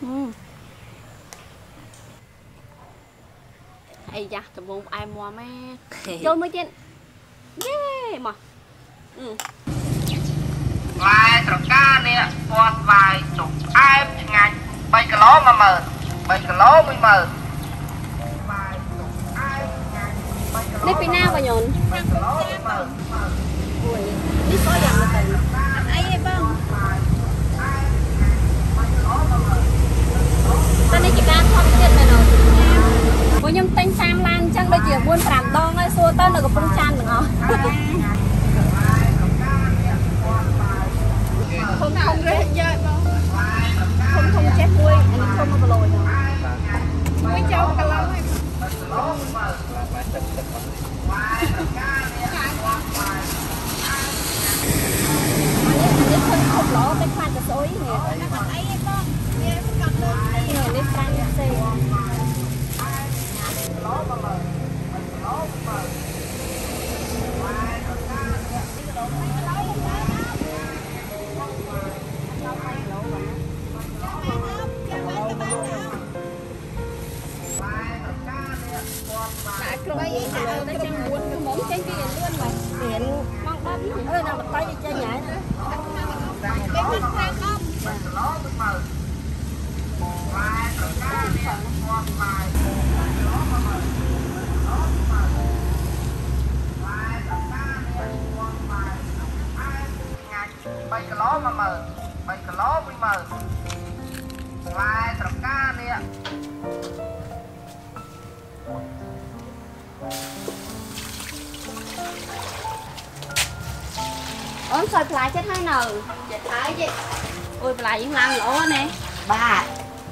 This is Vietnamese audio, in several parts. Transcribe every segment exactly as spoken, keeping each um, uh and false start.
ai da tụi bông ai mua mẹ cho mới chuyện yeah mà ừ vài trò cá nè quạt vài chục ai ngàn bay cái ló mà mờ bay cái ló mới mờ đây pin nào vào nhổn đi coi dạng là tiền ai vậy bông ta đi chỉ can không chết này rồi cô nhung tinh sam lan chân bây giờ buôn làm đong ấy xua tới là có phong chan được không không không rết chơi không không chép vui anh không có lồi nữa mới châu cả lâu ấy không không lỗ cái khoan cái xối nè nè khoan cái xì Bây giờ nó chẳng muốn cái món trái biển luôn mà biển mong đâm ơi nào mà tay đi chơi nhảy nữa cái thịt sang không bay cái ló mà mờ bay cái ló mới mờ vài trò cá nè ốm xoay fly chết hai nờ chết hai chứ ôi fly vẫn làm lỗ nè ba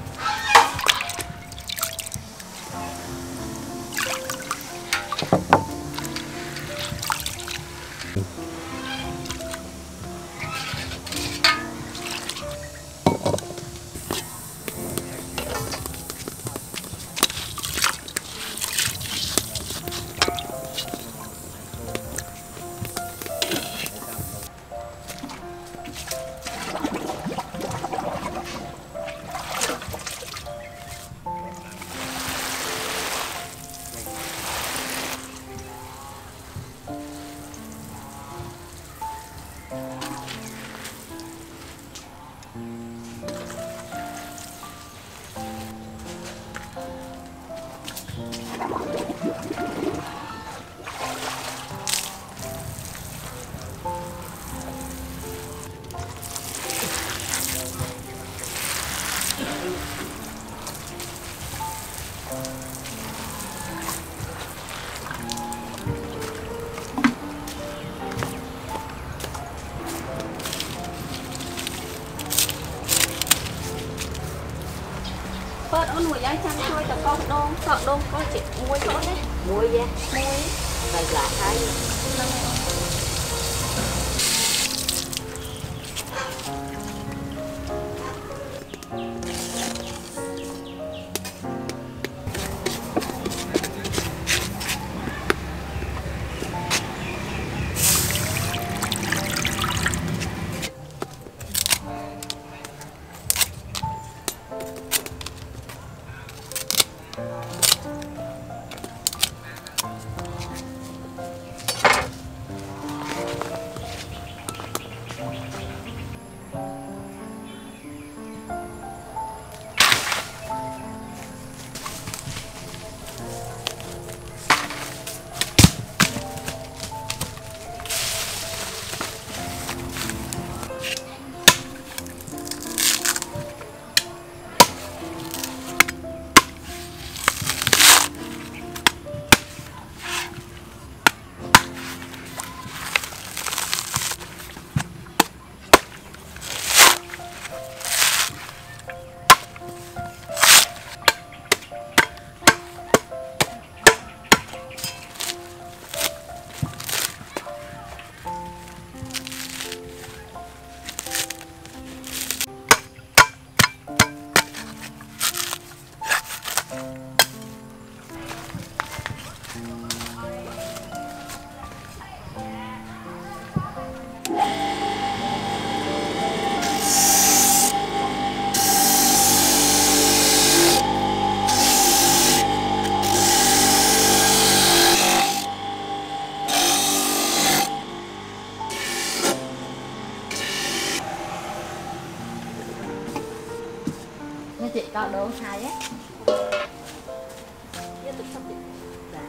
bớt ôn mùi giá chăm thôi tập con đôn sợ đôn có chị muối chỗ đấy muối vậy muối phải giả thái chị còn đồ xài á. Tiếp tục sắp chị. Dạ.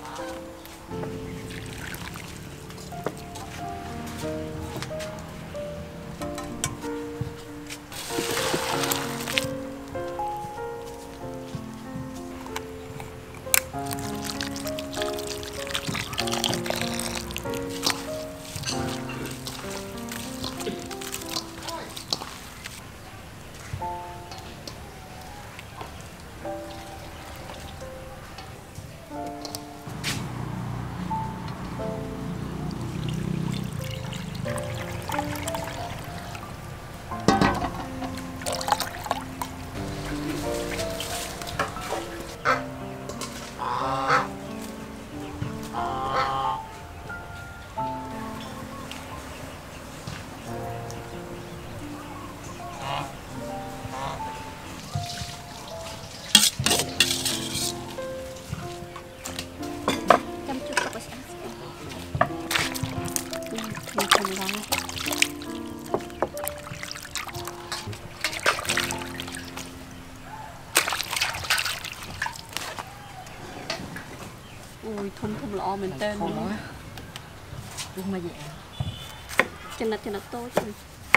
Ôi thun thun lọ mình tên luôn á. Đúng mà vậy. Chân nát chân nát to chứ.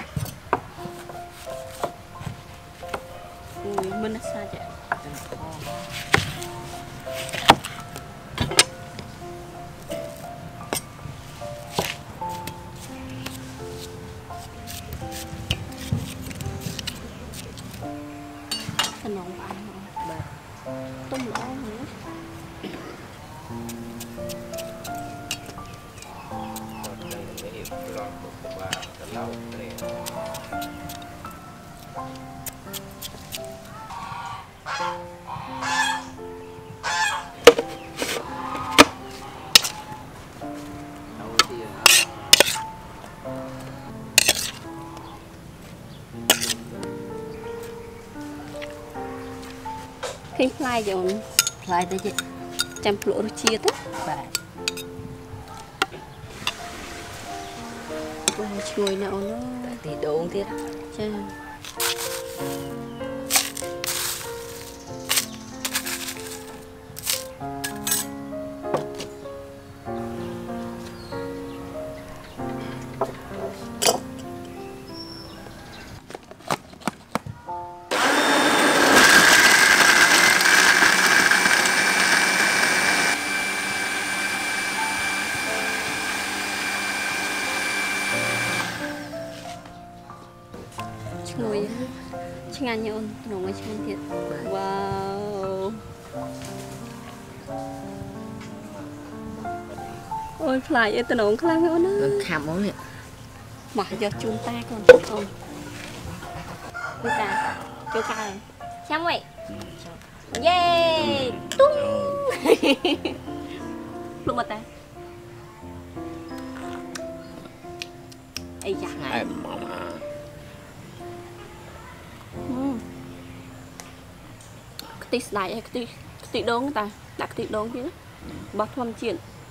Ui mình xa vậy. Thành nóng ăn mà. Tôm lọ nữa. Kinh fly rồi fly tới chị chăm lỗ chia tất bà chuối nào nó thì đồ thế đó chứ ngồi chừng ăn nhau nấu ngay chừng thiệt wow ôi fly ấy tao nấu khang hơn á khám món này mà giờ chúng ta còn không chúng ta chú ca này chăm vậy yeah tung lúc mà ta ấy dạ ngày tí sải cái tí tí đốn ta đặt tí đốn chứ bác thầm chuyện